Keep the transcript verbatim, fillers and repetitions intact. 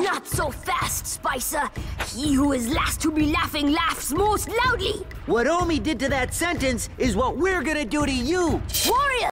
Not so fast, Spicer. He who is last to be laughing laughs most loudly. What Omi did to that sentence is what we're gonna do to you. Warrior!